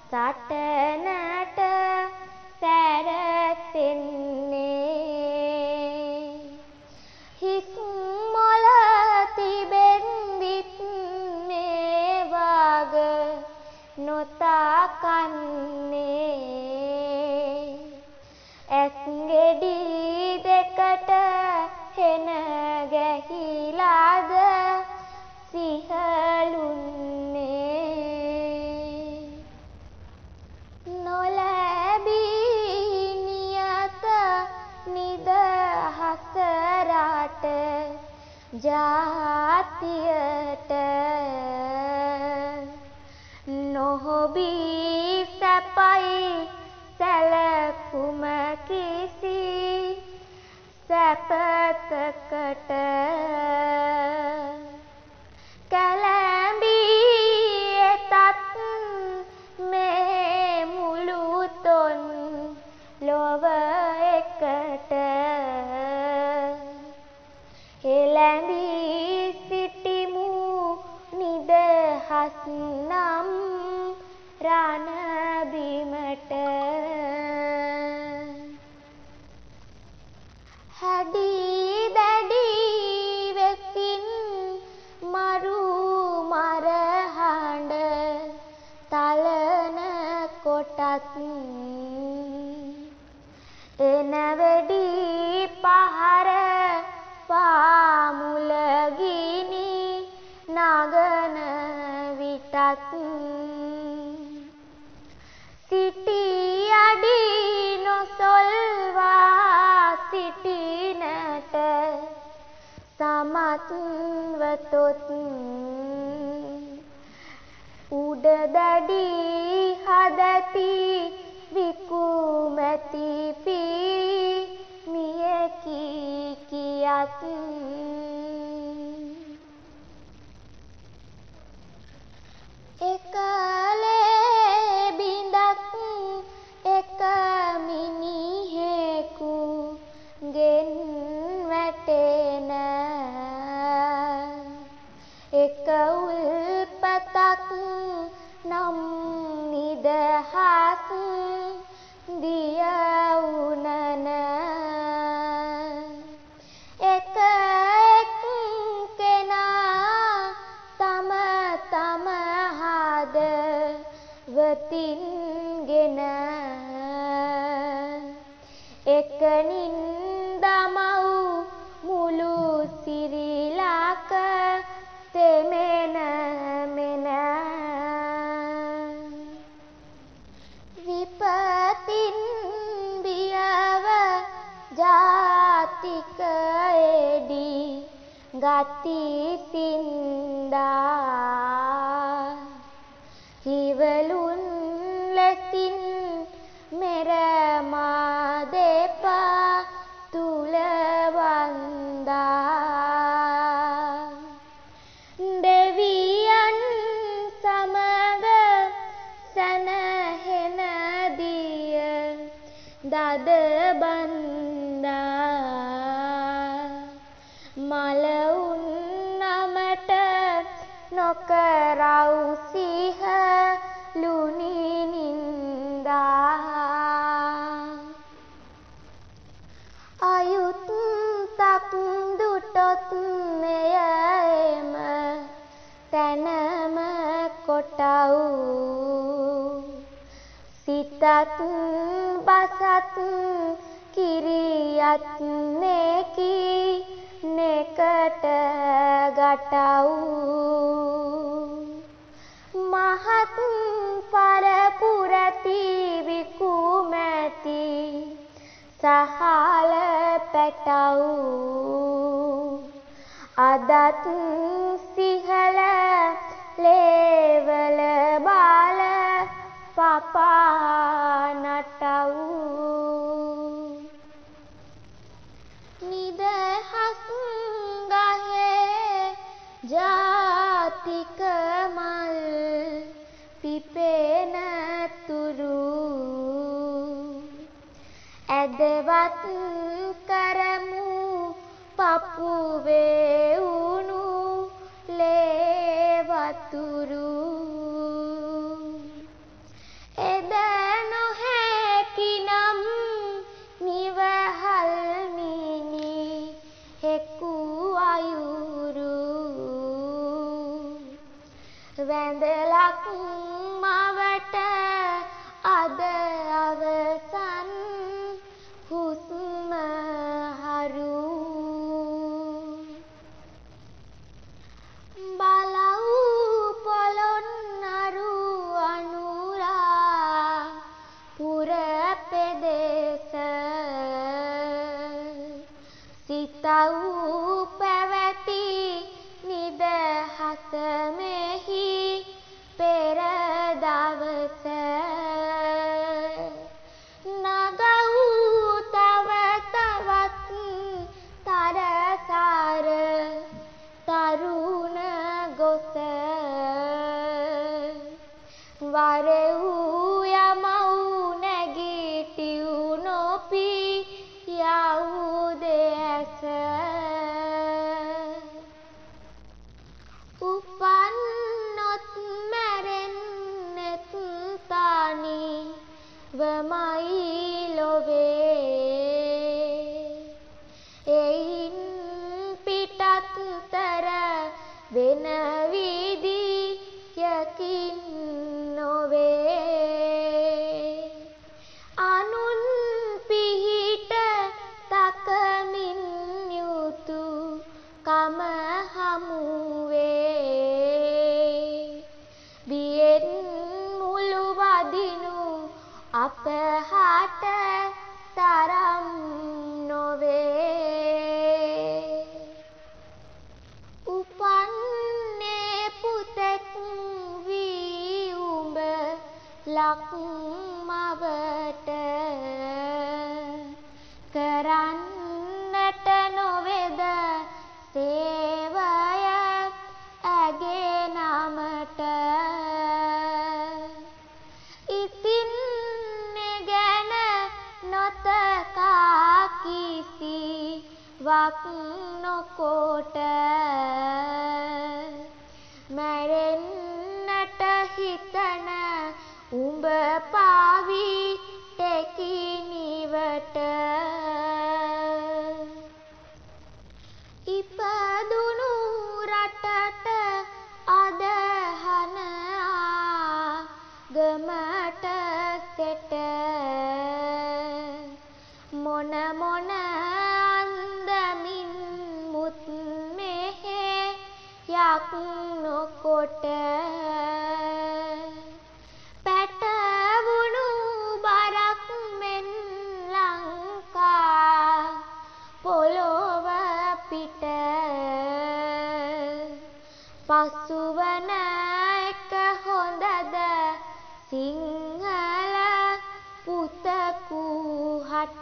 සටනට සැරසෙන්නේ හිස් මොළ තිබෙන්දිත් මේ වාග නොතකන්නේ ඇස් ගෙඩි දෙකට හෙන ගැහිලාද සිහලුන්නේ නොලැබී නියත නිදහස රට ජාතියට නොහොබී සැපයි සැලකුම කිසි සැපතකට කැළඹී එතත් මේ මුළු තොන් ලොව එකට එළඹී සිටිමු නිදහස් නම් රණබිමට හැඩී දැඩී වෙතින් මරු මරහඬ තලන කොටත් එන වෙඩි පහර පාමුල ගිනි නගන විටත් සිටි අඩි නොසොල්වා සිටිනට සමත්වතොත් උඩ දැඩි හදති විකුමැති පී මියකි කියත් එකලේ බිඳක් එක මිනිහෙකු ගෙන් වැටෙන එක උල්පතක් නම් නිදහස් දිය උනන එක එක් කෙනා තම තම හදවතින්ගෙන එක නින්දමව් මුළු සිරිලක තෙමෙන මෙන විපතින් බියව ජාතික එඩි ගති සින්දා හිවලුන් ලෙසින් මෙරමා දෙපා තුල වන්දා දෙවියන් සමග සැනහෙන දිය දද බන්දා මලවුන් නමට නොකරව් සිහ ලුනි නින්දා අයුත්තක් දුටොත් මෙයම තැනම කොටව් සිතත් බසත් කිරියත් නෙකි නෙකට ගටව් මහත් පරපුරති විකුමැති සහල පැටව් අදත් සිහල ලේවල බාල පපා නටව් නිදහස් ගහේ ජාතික මල් පිපෙන තුරු ඇදවත් කරමු පපුවේ උණු ලේ වතුරු දවස නගව් තව තවත් තරසාර තරුණ ගොස වරෙව් යමව් නැගිටිව් නොපී යව් දෙයස උපන්නොත් මැරෙන්නෙත් තනි වමයි ලොවේ එයින් පිටත්තර වෙන විදියකින් නොවේ අනුන් පිහිට තකමින් යුතු කම හමුවේ බියෙන් මුළු වදිනු අපහට තරම් නොවේ උපන්නේ පුතෙක් වී උඹ ලක්මවට කරන්නට නොවේද සේවය ඇගේ නමට ඉතින් ගැන නොතකා කිසි වක් නොකොට මැරෙන්නට හිතන උඹ පාවි ටෙකිනිවට ඉපදුණු රටට අදහන ආගමට සෙට මොන මොන අන්දමින් මුත් මෙහෙයක් නොකොට පැටවුණු බරක් මෙන් ලංකා පොළොව පිට පසුවන එක හොඳද සිංහල පුතකු හට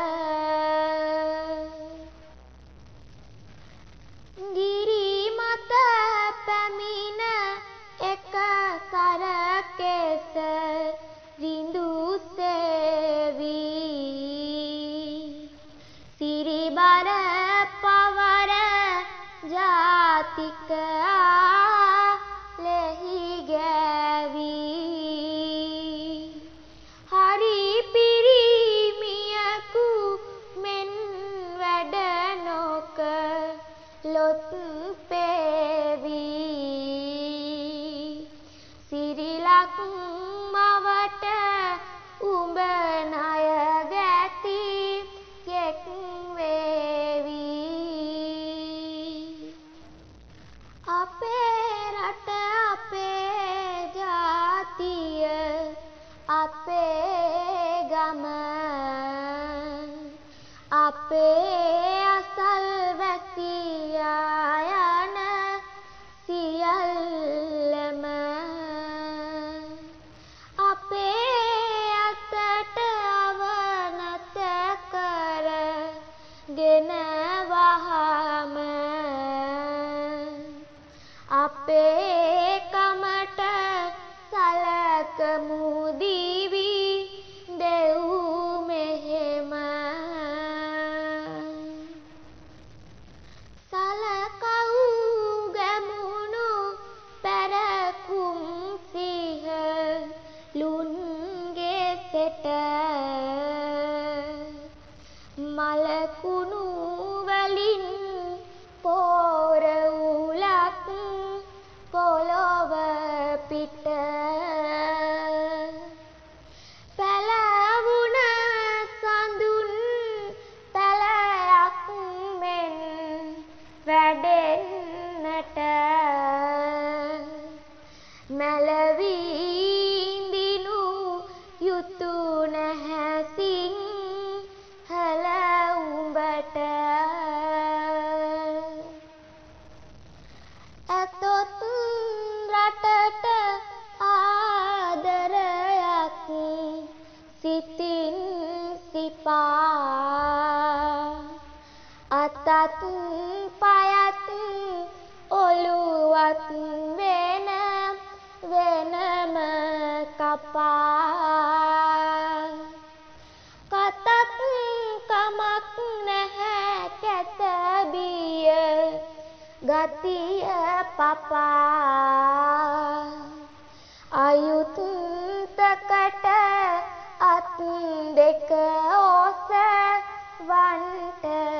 ගිරි මත පැමිණ එක සරකෙස රිඳු සේවී සිරිබර පවර ජාතික ලෙහි ගෑවී හරි පිරිමියකු මෙන් වැඩ නොක ලොත් පේවී සිරිලක් මවට උඹ ණය ගැති යෙක් වේවී අපේ රට අපේ ජාතිය අපේ ගම අපේ අසල්වැසියා යන සියල්ලම අපේ අතට අවනත කරගෙන වහම අපේ කමට සලකමු දිවි දෙව් මෙහෙම සලකව් ගැමුණු පැරකුම් සිහ ලුන්ගේ සෙට මලකුණු වලින් පෝර උලක් පොළොව පිට පැලවුණ සඳුන් පැලයක් මෙන් වැඩෙන්නට මැලවිඳිනු යුතු නැහැ සිංහල උඹට ඇතොත් රටට ආදර පයත් ඔළුවත් වෙන වෙනම කපා කතත් කමක් නැහැ කැත බිය ගතිය පපා අයුත්තකට අත් දෙක ඔසවන්ට